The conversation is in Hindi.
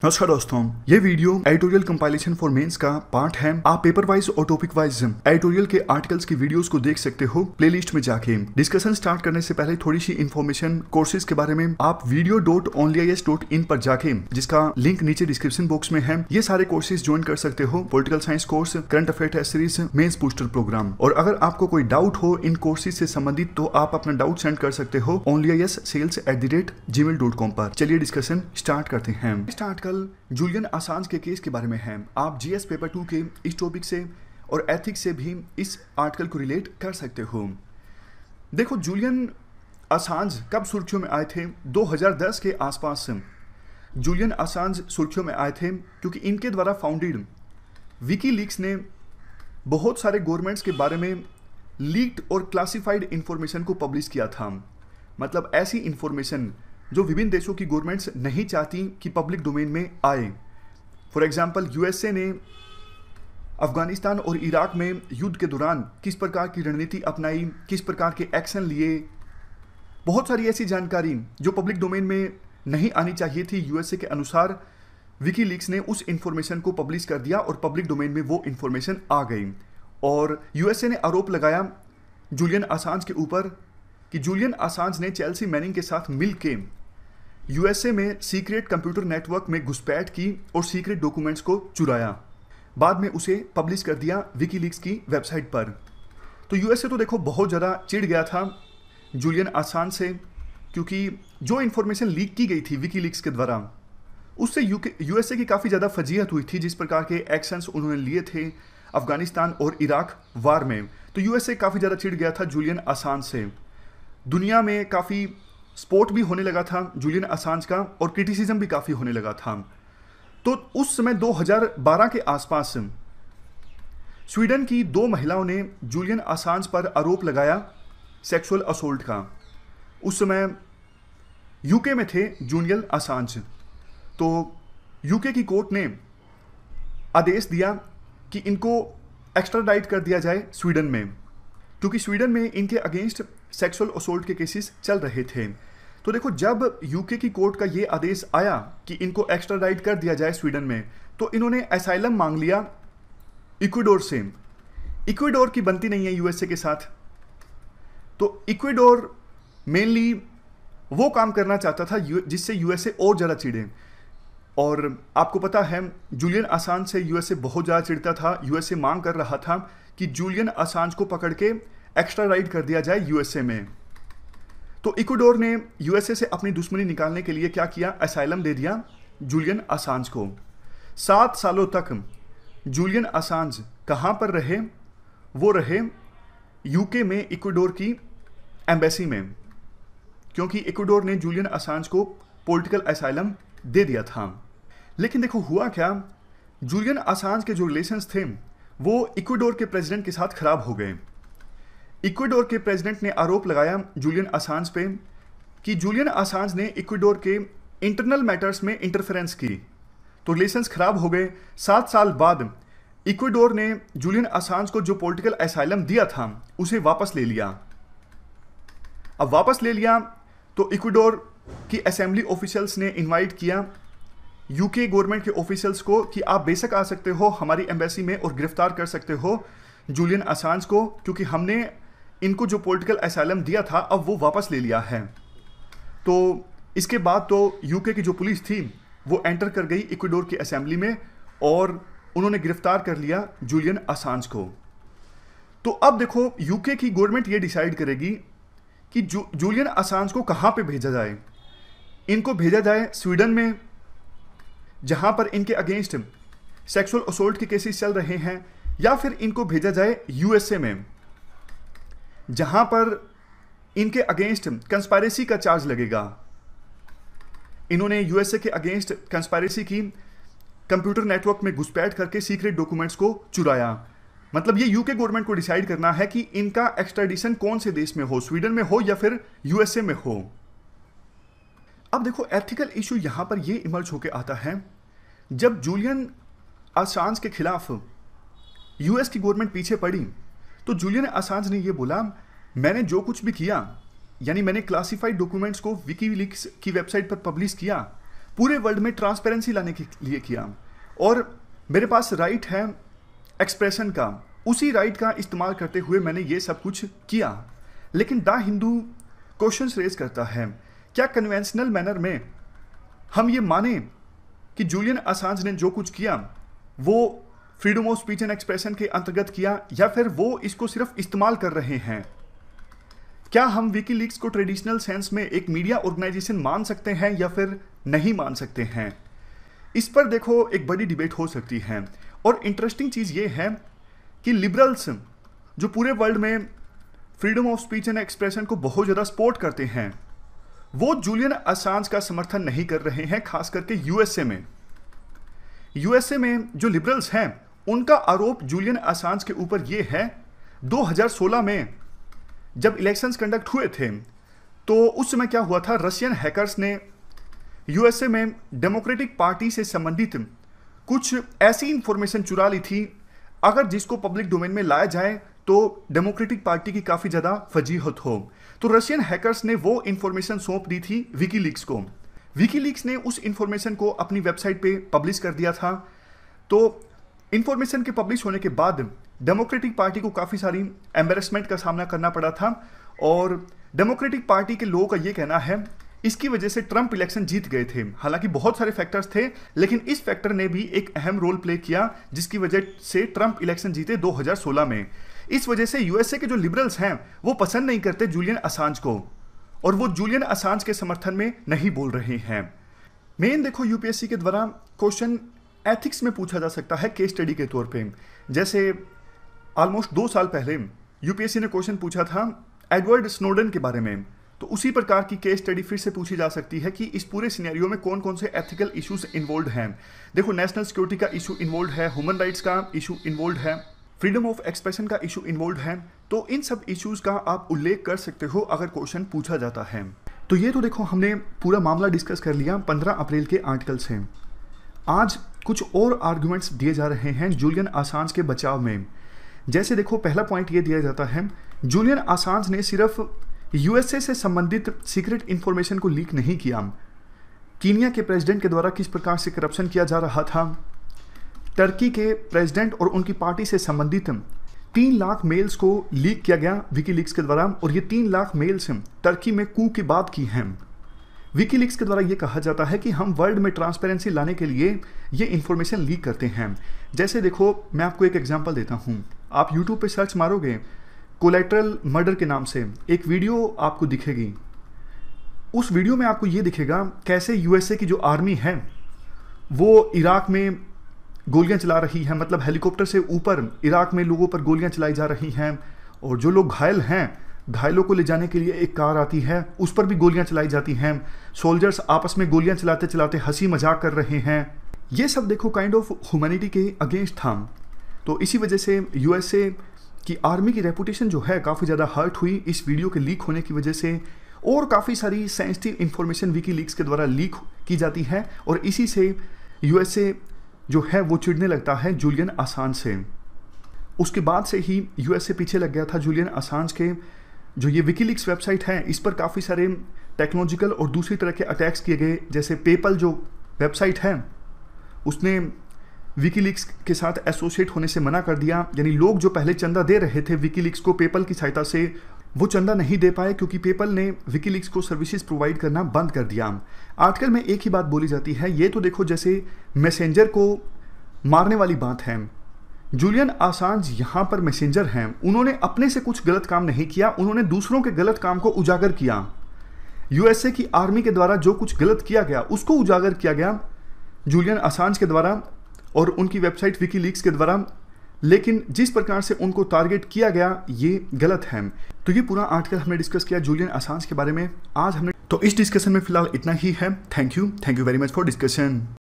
नमस्कार दोस्तों, ये video editorial compilation for mains का पार्ट है। आप पेपर वाइज और टॉपिक वाइज एडिटोरियल के आर्टिकल्स की वीडियोस को देख सकते हो प्लेलिस्ट में जाके। डिस्कशन स्टार्ट करने से पहले थोड़ी सी इन्फॉर्मेशन कोर्सेज के बारे में। आप video.onlyis.in पर जाके, जिसका लिंक नीचे डिस्क्रिप्शन बॉक्स में है, ये सारे कोर्सेज ज्वाइन कर सकते हो। Political science course, current affair test series, mains booster program. और अगर आपको कोई डाउट हो इन कोर्सेज से संबंधित तो आप अपना डाउट सेंड कर सकते हो onlyissales@gmail.com पर। चलिए डिस्कशन स्टार्ट करते हैं। आर्टिकल जूलियन असांज के केस के बारे में है। आप जीएस पेपर 2 के इस टॉपिक से और एथिक्स से भी इस आर्टिकल को रिलेट कर सकते हो। देखो, जूलियन असांज कब सुर्खियों में आए थे? 2010 के आसपास जूलियन असांज सुर्खियों में आए थे क्योंकि इनके द्वारा फाउंडेड विकीलीक्स ने बहुत सारे गवर्नमेंट्स के बारे में लीक्ड और क्लासिफाइड इंफॉर्मेशन को पब्लिश किया था। मतलब ऐसी इंफॉर्मेशन जो विभिन्न देशों की गवर्नमेंट्स नहीं चाहती कि पब्लिक डोमेन में आए। फॉर एग्जांपल, यूएसए ने अफगानिस्तान और इराक में युद्ध के दौरान किस प्रकार की रणनीति अपनाई, किस प्रकार के एक्शन लिए, बहुत सारी ऐसी जानकारी जो पब्लिक डोमेन में नहीं आनी चाहिए थी, यूएसए के अनुसार विकीलीक्स ने उस इंफॉर्मेशन को पब्लिश कर दिया और पब्लिक डोमेन में वो इंफॉर्मेशन आ गई। और यूएसए ने आरोप लगाया जूलियन असांज के ऊपर कि जूलियन असांज ने चेल्सी मैनिंग के साथ मिलके यूएसए में सीक्रेट कंप्यूटर नेटवर्क में घुसपैठ की और सीक्रेट डॉक्यूमेंट्स को चुराया। बाद में उसे पब्लिश कर दिया विकीलीक्स की वेबसाइट पर। तो यूएसए तो देखो बहुत ज़्यादा चिढ़ गया था जूलियन असांज से, क्योंकि जो इन्फॉर्मेशन लीक की गई थी विकीलीक्स के द्वारा उससे यूएसए की काफ़ी ज़्यादा फजीहत हुई थी, जिस प्रकार के एक्शंस उन्होंने लिए थे अफगानिस्तान और इराक वार में। तो यूएसए काफ़ी ज़्यादा चिढ़ गया था जूलियन असांज से। दुनिया में काफ़ी स्पोर्ट भी होने लगा था जूलियन असांज का और क्रिटिसिज्म भी काफ़ी होने लगा था। तो उस समय 2012 के आसपास स्वीडन की 2 महिलाओं ने जूलियन असांज पर आरोप लगाया सेक्सुअल असोल्ट का। उस समय यूके में थे जूलियन असांज। तो यूके की कोर्ट ने आदेश दिया कि इनको एक्स्ट्राडाइट कर दिया जाए स्वीडन में, क्योंकि स्वीडन में इनके अगेंस्ट सेक्सुअल असोल्ट के केसेस चल रहे थे। तो देखो, जब यूके की कोर्ट का ये आदेश आया कि इनको एक्स्ट्राडाइट कर दिया जाए स्वीडन में, तो इन्होंने असाइलम मांग लिया इक्वाडोर से। इक्वाडोर की बनती नहीं है यूएसए के साथ, तो इक्वाडोर मेनली वो काम करना चाहता था जिससे यूएसए और ज़्यादा चिढ़े। और आपको पता है जूलियन असांज से यूएसए बहुत ज़्यादा चिढ़ता था। यूएसए मांग कर रहा था कि जूलियन असांज को पकड़ के एक्स्ट्राडाइट कर दिया जाए यूएसए में। तो इक्वाडोर ने यूएसए से अपनी दुश्मनी निकालने के लिए क्या किया? असाइलम दे दिया जूलियन असांज को। 7 सालों तक जूलियन असांज कहाँ पर रहे? वो रहे यूके में इक्वाडोर की एम्बेसी में, क्योंकि इक्वाडोर ने जूलियन असांज को पॉलिटिकल असाइलम दे दिया था। लेकिन देखो हुआ क्या, जूलियन असांज के जो रिलेशंस थे वो इक्वाडोर के प्रेसिडेंट के साथ खराब हो गए। इक्वाडोर के प्रेसिडेंट ने आरोप लगाया जूलियन असांज पे कि जूलियन असांज ने इक्वाडोर के इंटरनल मैटर्स में इंटरफेरेंस की। तो रिलेशंस खराब हो गए। 7 साल बाद इक्वाडोर ने जूलियन असांज को जो पॉलिटिकल असाइलम दिया था उसे वापस ले लिया। अब वापस ले लिया तो इक्वाडोर की असेंबली ऑफिशियल्स ने इनवाइट किया यूके गवर्नमेंट के ऑफिशियल्स को कि आप बेशक आ सकते हो हमारी एम्बेसी में और गिरफ्तार कर सकते हो जूलियन असांज को, क्योंकि हमने इनको जो पॉलिटिकल असाइलम दिया था अब वो वापस ले लिया है। तो इसके बाद तो यूके की जो पुलिस थी वो एंटर कर गई इक्वाडोर की असेंबली में और उन्होंने गिरफ्तार कर लिया जूलियन असांज को। तो अब देखो, यूके की गवर्नमेंट ये डिसाइड करेगी कि जूलियन असांज को कहाँ पे भेजा जाए। इनको भेजा जाए स्वीडन में, जहाँ पर इनके अगेंस्ट सेक्सुअल असोल्ट के केसेस चल रहे हैं, या फिर इनको भेजा जाए यूएसए में, जहां पर इनके अगेंस्ट कंस्पायरेसी का चार्ज लगेगा। इन्होंने यूएसए के अगेंस्ट कंस्पायरेसी की, कंप्यूटर नेटवर्क में घुसपैठ करके सीक्रेट डॉक्यूमेंट्स को चुराया। मतलब ये यूके गवर्नमेंट को डिसाइड करना है कि इनका एक्स्ट्राडिशन कौन से देश में हो, स्वीडन में हो या फिर यूएसए में हो। अब देखो, एथिकल इशू यहां पर ये इमर्ज होकर आता है जब जूलियन असांज के खिलाफ यूएस की गवर्नमेंट पीछे पड़ी, तो जूलियन असांज ने ये बोला, मैंने जो कुछ भी किया, यानी मैंने क्लासिफाइड डॉक्यूमेंट्स को विकीलीक्स की वेबसाइट पर पब्लिश किया, पूरे वर्ल्ड में ट्रांसपेरेंसी लाने के लिए किया। और मेरे पास राइट है एक्सप्रेशन का, उसी राइट का इस्तेमाल करते हुए मैंने ये सब कुछ किया। लेकिन द हिंदू क्वेश्चंस रेज करता है, क्या कन्वेंशनल मैनर में हम ये माने कि जूलियन असांज ने जो कुछ किया वो freedom of speech and expression के अंतर्गत किया, या फिर वो इसको सिर्फ इस्तेमाल कर रहे हैं? क्या हम विकीलीक्स को ट्रेडिशनल सेंस में एक मीडिया ऑर्गेनाइजेशन मान सकते हैं या फिर नहीं मान सकते हैं? इस पर देखो एक बड़ी डिबेट हो सकती है। और इंटरेस्टिंग चीज़ ये है कि लिबरल्स जो पूरे वर्ल्ड में freedom of speech and expression को बहुत ज़्यादा सपोर्ट करते हैं, वो जूलियन असांज का समर्थन नहीं कर रहे हैं, खास करके यूएसए में। यूएसए में जो लिबरल्स हैं उनका आरोप जूलियन असांज के ऊपर ये है, 2016 में जब इलेक्शंस कंडक्ट हुए थे तो उस समय क्या हुआ था, रशियन हैकर्स ने यूएसए में डेमोक्रेटिक पार्टी से संबंधित कुछ ऐसी इंफॉर्मेशन चुरा ली थी, अगर जिसको पब्लिक डोमेन में लाया जाए तो डेमोक्रेटिक पार्टी की काफ़ी ज़्यादा फजीहत हो। तो रशियन हैकर्स ने वो इंफॉर्मेशन सौंप दी थी विकीलीक्स को। विकीलीक्स ने उस इंफॉर्मेशन को अपनी वेबसाइट पे पब्लिश कर दिया था। तो इंफॉर्मेशन के पब्लिश होने के बाद डेमोक्रेटिक पार्टी को काफ़ी सारी एम्बेरसमेंट का सामना करना पड़ा था। और डेमोक्रेटिक पार्टी के लोगों का ये कहना है इसकी वजह से ट्रंप इलेक्शन जीत गए थे। हालांकि बहुत सारे फैक्टर्स थे, लेकिन इस फैक्टर ने भी एक अहम रोल प्ले किया जिसकी वजह से ट्रंप इलेक्शन जीते 2016 में। इस वजह से यूएसए के जो लिबरल्स हैं वो पसंद नहीं करते जूलियन असांज को, और वो जूलियन असांज के समर्थन में नहीं बोल रहे हैं। मेन देखो यूपीएससी के द्वारा क्वेश्चन एथिक्स में पूछा जा सकता है केस स्टडी के तौर पे। जैसे ऑलमोस्ट 2 साल पहले यूपीएससी ने क्वेश्चन पूछा था एडवर्ड स्नोडन के बारे में, तो उसी प्रकार की केस स्टडी फिर से पूछी जा सकती है कि इस पूरे सिनेरियो में कौन कौन से एथिकल इश्यूज इन्वॉल्व हैं। देखो, नेशनल सिक्योरिटी का इशू इन्वॉल्व है, ह्यूमन राइट्स का इशू इन्वॉल्व है, फ्रीडम ऑफ एक्सप्रेशन का इशू इन्वॉल्व है। तो इन सब इश्यूज का आप उल्लेख कर सकते हो अगर क्वेश्चन पूछा जाता है। तो ये तो देखो हमने पूरा मामला डिस्कस कर लिया 15 अप्रैल के आर्टिकल से। आज कुछ और आर्गुमेंट्स दिए जा रहे हैं जूलियन असांज के बचाव में। जैसे देखो, पहला पॉइंट ये दिया जाता है जूलियन असांज ने सिर्फ यूएसए से संबंधित सीक्रेट इंफॉर्मेशन को लीक नहीं किया, कीनिया के प्रेसिडेंट के द्वारा किस प्रकार से करप्शन किया जा रहा था, टर्की के प्रेसिडेंट और उनकी पार्टी से संबंधित 3 लाख मेल्स को लीक किया गया विकीलीक्स के द्वारा, और ये 3 लाख मेल्स टर्की में कू के बाद की हैं। विकीलीक्स के द्वारा ये कहा जाता है कि हम वर्ल्ड में ट्रांसपेरेंसी लाने के लिए ये इन्फॉर्मेशन लीक करते हैं। जैसे देखो, मैं आपको एक एग्जांपल देता हूँ। आप यूट्यूब पे सर्च मारोगे कोलैटरल मर्डर के नाम से, एक वीडियो आपको दिखेगी। उस वीडियो में आपको ये दिखेगा कैसे यूएसए की जो आर्मी है वो इराक में गोलियां चला रही है, मतलब हेलीकॉप्टर से ऊपर इराक में लोगों पर गोलियां चलाई जा रही हैं, और जो लोग घायल हैं घायलों को ले जाने के लिए एक कार आती है, उस पर भी गोलियां चलाई जाती हैं। सोल्जर्स आपस में गोलियां चलाते चलाते हंसी मजाक कर रहे हैं। ये सब देखो काइंड ऑफ ह्यूमैनिटी के अगेंस्ट था। तो इसी वजह से यूएसए की आर्मी की रेपुटेशन जो है काफ़ी ज़्यादा हर्ट हुई इस वीडियो के लीक होने की वजह से, और काफ़ी सारी सेंसिटिव इंफॉर्मेशन विकीलीक्स के द्वारा लीक की जाती है, और इसी से यूएसए जो है वो चिढ़ने लगता है जूलियन असांज से। उसके बाद से ही यूएसए पीछे लग गया था जूलियन असांज के। जो ये विकीलीक्स वेबसाइट है इस पर काफ़ी सारे टेक्नोलॉजिकल और दूसरी तरह के अटैक्स किए गए। जैसे पेपल जो वेबसाइट है उसने विकीलीक्स के साथ एसोसिएट होने से मना कर दिया, यानी लोग जो पहले चंदा दे रहे थे विकीलीक्स को पेपल की सहायता से, वो चंदा नहीं दे पाए क्योंकि पेपल ने विकीलीक्स को सर्विसेज प्रोवाइड करना बंद कर दिया। आर्टिकल में एक ही बात बोली जाती है, ये तो देखो जैसे मैसेंजर को मारने वाली बात है। जूलियन असांज यहाँ पर मैसेंजर हैं, उन्होंने अपने से कुछ गलत काम नहीं किया, उन्होंने दूसरों के गलत काम को उजागर किया। यूएसए की आर्मी के द्वारा जो कुछ गलत किया गया उसको उजागर किया गया जूलियन असांज के द्वारा और उनकी वेबसाइट विकीलीक्स के द्वारा, लेकिन जिस प्रकार से उनको टारगेट किया गया ये गलत है। तो ये पूरा आर्टिकल हमने डिस्कस किया जूलियन असांज के बारे में आज हमने। तो इस डिस्कशन में फिलहाल इतना ही है। Thank you very much for discussion.